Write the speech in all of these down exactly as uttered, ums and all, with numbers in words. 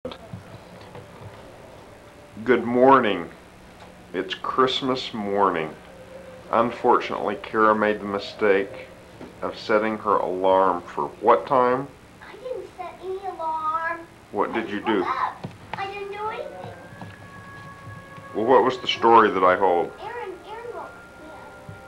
Good morning. It's Christmas morning. Unfortunately, Kara made the mistake of setting her alarm for what time? I didn't set any alarm. What did you do? I didn't do anything. Well, what was the story that I hold? Aaron, Aaron woke me up.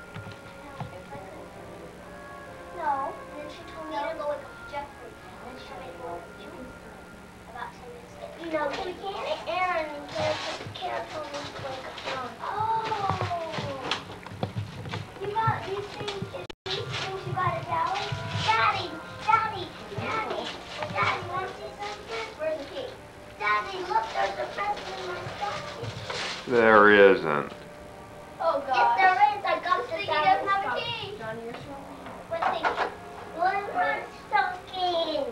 No. And then she told me to go with Jeffrey. And then she told me to go with June. About ten minutes later. You know, we can't. Aaron, Kara told me to wake up John. Oh. You got these things, these things you got at Dallas? Daddy, Daddy, Daddy, Daddy, want to see something? Where's the key? Daddy, look, there's a present in my stocking. There isn't. Oh, God. If there is, I got this out of the stocking. Doesn't have a key. Johnny, you're showing me. What's the key? Where's my stocking?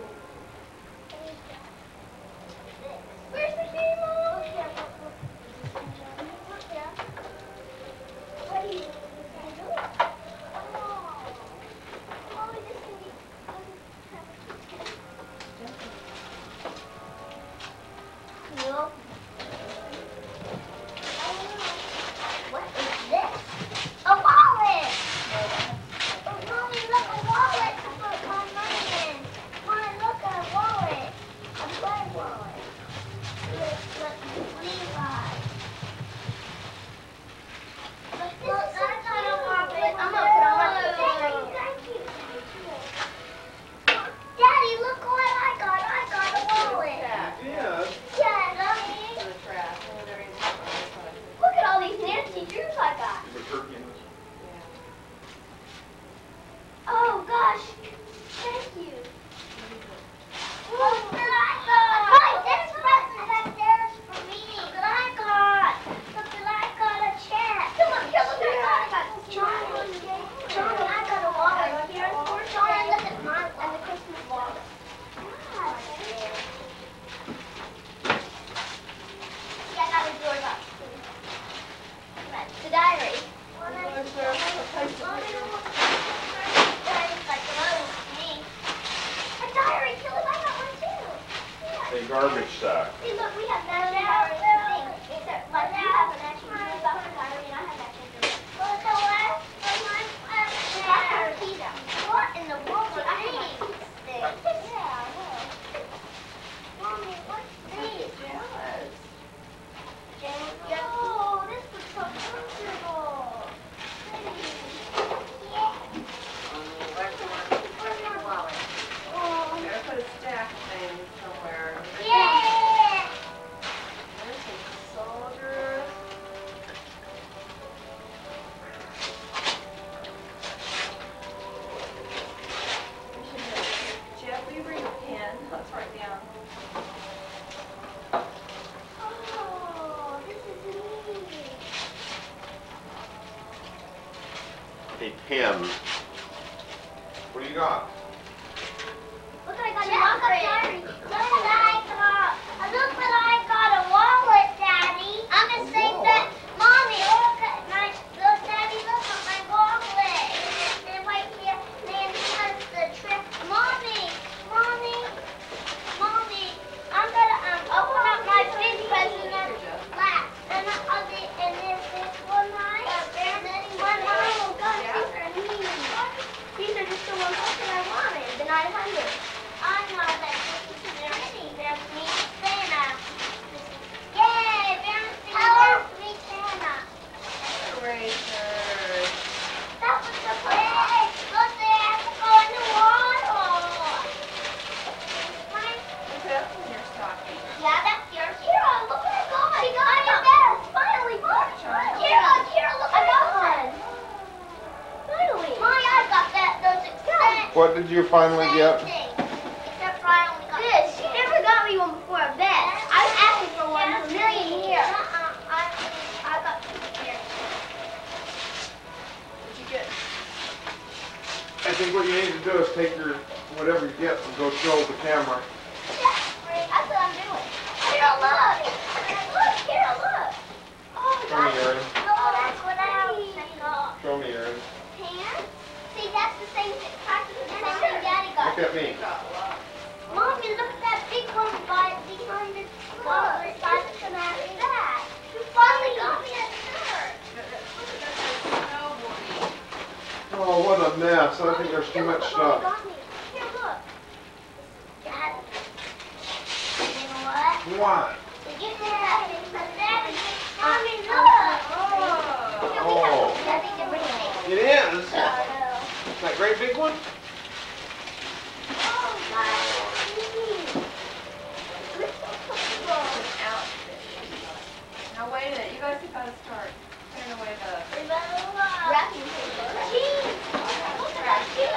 Where's the key, Mom? Look here, look, look. Look here. What do you do? No. What is this? A wallet! Oh, Mommy, look, a wallet to put my money in. Mommy, look, a wallet. A play wallet. Look, look, Levi. Look, look, that's not a wallet. I'm gonna put on my Daddy, thank you. Daddy, look what I got. I got a wallet. Yeah. Yeah, Mommy. Look at all these Nancy Drews I got. Oh gosh, thank you. Look that I got. Hi, this present back there is for me. Look that I got. Look that I got a check. Look, look, look at I got. Johnny, Johnny, I got a wallet here. Johnny, look at mine and the Christmas wallet. Yeah, I got a drawer box. The diary. A diary, Philip, I got one too. A garbage sack. See, look, we have that diary thing. Except, like, you have an actual diary box diary, and I have that diary. Well, the last one, what in the world are these things? Yeah, I know. Mommy, what's these? Yes. Oh, this is so comfortable. Yeah. Where's my wallet? Oh. Better put a stack thing somewhere. Yeah. There's some soldiers. We should have. Jeff, will you bring a pen? Let's write down. Oh, this is neat. A pen. What do you got? Look what I got. Jeffrey. Look what I got. Look what I got. A wallet, Daddy. I'm gonna say that, Mommy. Look at my. Look, Daddy. Look at my wallet. And right here, then has the trip. Mommy, Mommy, Mommy. I'm gonna um open up my big present last, and I'll be and then this one night, and then one night. Oh gosh, these are neat. These are just the ones that I wanted. The nine hundred. I know that this is very neat. There's me, Santa. Yay! There's the Hello, me, Santa. Erasers. That was the place. Look, they have to go in the water. Mine. Is that in your stocking? Yeah, that's yours. Kira, look what I got. She got I got that. Finally, look. Kira, Kira, look what I got one. Finally. Mommy, I got that. Those expensive. What did you finally get? Except for I only got this. She never got me one before, I bet. I was asking for one for a million years. Uh-uh. I, I got two here. What'd you get? I think what you need to do is take your whatever you get and go show the camera. That's what I'm doing. Kira, look. Look, Kira, look. Oh, Show me, that's, Aaron. oh, that's what I got. Show me, Aaron. Pants? See, that's the same thing, practically the same thing Daddy got. Look at me. Got a lot. Mommy, look at that big come by behind the car. It's like come out of that. You finally got me a shirt. Oh, what a mess. I think there's too much stuff. Here, look. Dad. You know what? What? Did you see that? Mommy, look. Oh. It is? I know. That great big one? Oh, my. Now wait a minute, you guys have got to start clearing away the Wrapping paper. Cheese. Look at that cheese.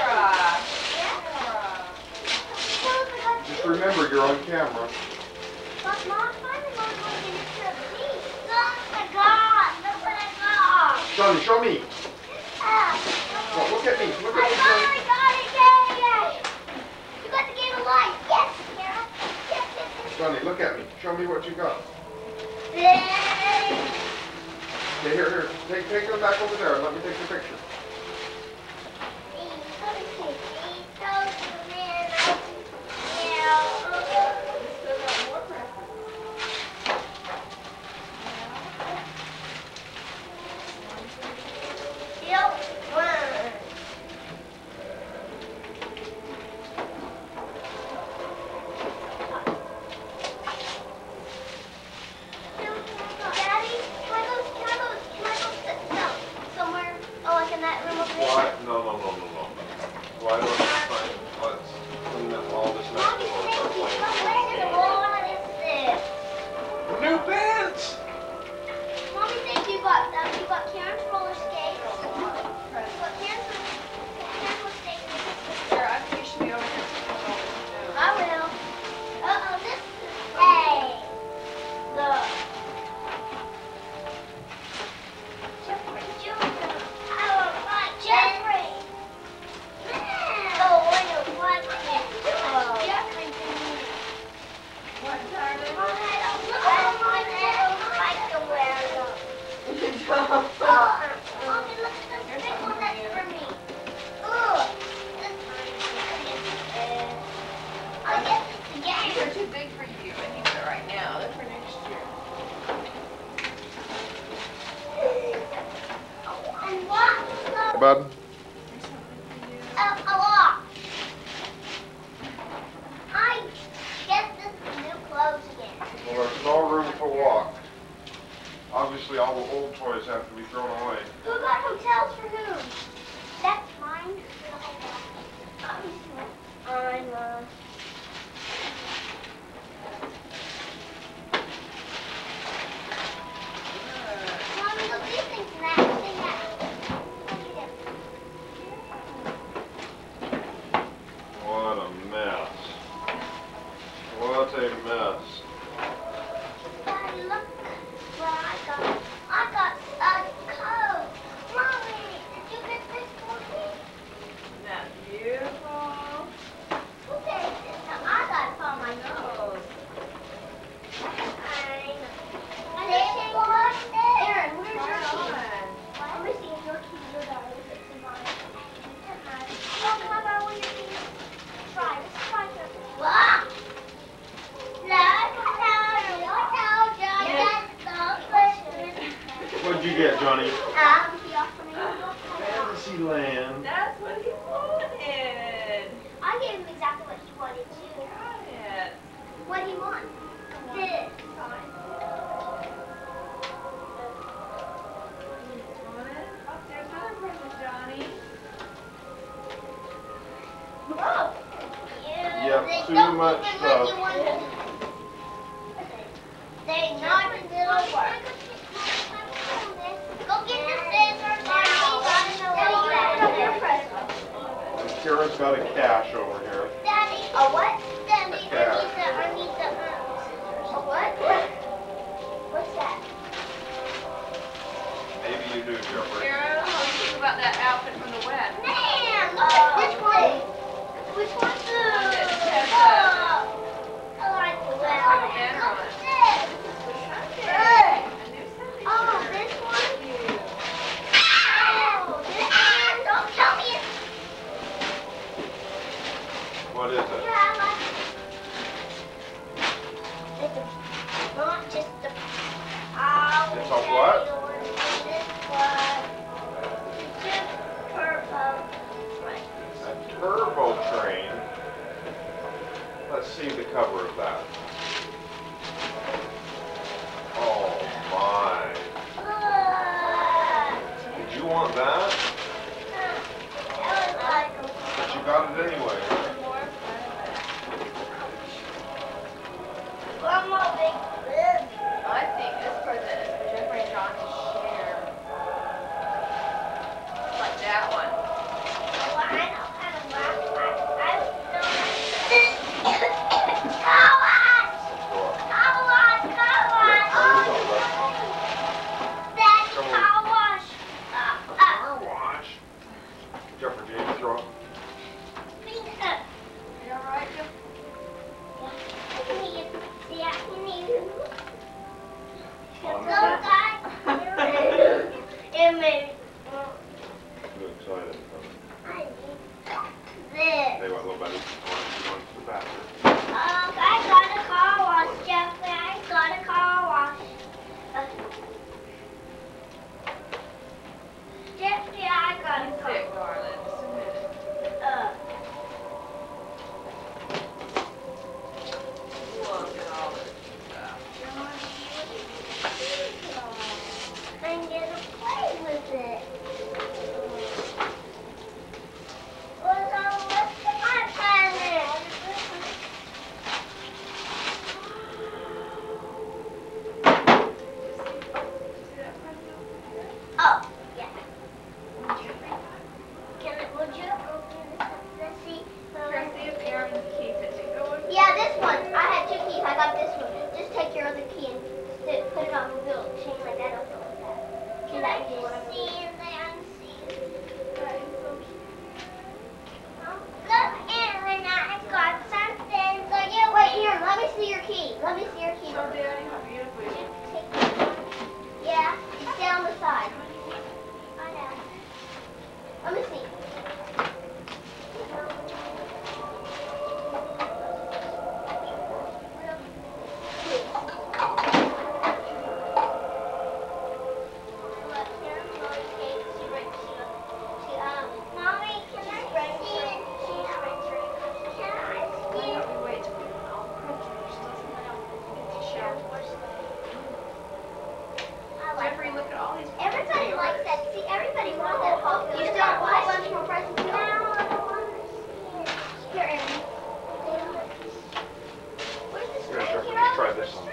Yeah. Just remember, you're on camera. But Mom, finally Mom's going to get a picture of cheese. Look what I got. Look what I got. Johnny, show me. Ah. Well, look at me. Look I at me, finally Johnny. got it. Yay, yay. You got the game of life. Yes, Kara. Yes, yes, yes. Johnny, look at me. Show me what you got. Yay. Okay, here, here. Take, take them back over there and let me take the picture. still got more presents. Why? No, no, no, no, no. Why don't you find, let's clean up all this mess before we start playing. New pants! Mommy, thank you. Got um, you got Karen's roller skates. You got Karen's Karen's roller skates. Here, I think you should be over here taking over. I will. Uh oh, this is hey. Look. Jeffrey Junior I don't like Jeffrey. Man. Oh, I don't like Jeffrey. Jeffrey Junior What, darling? I don't like I don't like to wear them. You don't. Oh, Mommy, look at this big one that's for me. Ugh. This I guess it's the These game. are too big for you. I need it right now. They're for next year. And what? Bud? There's something for you. A, a lot. I guess this is new clothes again. Well, there's no room to walk. Obviously, all the old toys have to be thrown away. Who got hotels for whom? That's mine. I'm uh. Mommy, look, these things and that thing that. What a mess. What a mess. Daddy, look what I got. I got a coat. Mommy, did you get this for me? Isn't that beautiful? Who gave this? Now, I got it for my Oh. I didn't want this. Aaron, where's your Right key? on. Let me see if your key is yours. It's in mine. Oh, can I borrow one of your keys? Try. Let's try it. What? No, no, no, no, John. That's the question. What'd you get, Johnny? Um, he offered me. Fantasyland. That's what he wanted. I gave him exactly what he wanted too. Got it. What do you want? This. Want it? Oh, there's another present, Johnny. Oh. Yep, They too don't much even stuff. let you want to- They not little work. Go get the scissors, And Kara's got a cache over here. Daddy. A what? Daddy, I Yeah. need the, I need the, um, a what? What's that? Maybe you do, Jeffrey. Kara, what do you think about that outfit from the web? Man, look at this one. Which one's the? has Oh, I like the web. Like a banner on Look it. at this. For Sunday. Hey. A new Sunday Oh, shirt. this one? Cute. Oh, this one? Don't tell me it's. What is it? Yeah, I like it. Not just the. Oh, It's a what? This one. Just purple. A turbo train. Let's see the cover of that. Oh my. Did you want that? But you got it anyway. One more big bit. I think this present is for Jeffrey and John to share. Like that one. Well, I know how to laugh. I, I don't like car wash! Car wash! Car wash! Oh, that's car wash! Uh, uh, Car wash. Jeffrey James, throw up. finger. You alright, Jeff? I can eat it. See, I can eat it. On Go, the guys. It made me. Too excited. I need this. Hey, what, little buddy? I want you going to the bathroom. Oh, I got a car wash, Jeffrey. I got a car wash. Uh, Jeffrey, I got a Sit, car darling. Just a minute. uh, Look at all this stuff. I'm gonna play with it. Well, so what's my planet? Oh, yeah. Can I, would you open this up? Let's see. Try to see if Aaron keeps it. Take that one. Yeah, this one. I had two keys. I got this one. Just take your other key and sit, put it on the wheel, chain like that, or something like that. Can I just see and then see? That is so cute. Look, Aaron, I got something. So you wait here. Let me see your key. Let me see your key. Oh, Daddy, how beautiful you are. Take this one. Yeah, it's down the side. I know. Let me see. Mommy, can I see it? Can I see it? We wait till we get all the pictures. Doesn't let out. Get to show. I like Jeffrey, look at all these. Everybody likes that. See, everybody wants that Polk. You still have a whole bunch more presents. No, I don't want to see it. Here, Aaron. Where's the Here, string? Jeffrey, Here, just try Aaron. this one.